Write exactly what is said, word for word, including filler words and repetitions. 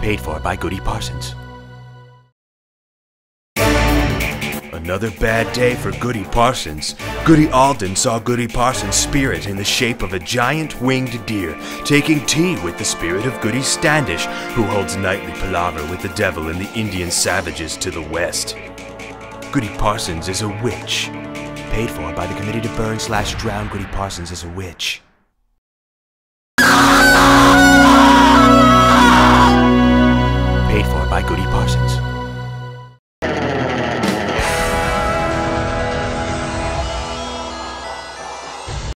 Paid for by Goody Parsons. Another bad day for Goody Parsons. Goody Alden saw Goody Parsons' spirit in the shape of a giant winged deer, taking tea with the spirit of Goody Standish, who holds nightly palaver with the devil and the Indian savages to the west. Goody Parsons is a witch. Paid for by the committee to burn slash drown Goody Parsons as a witch.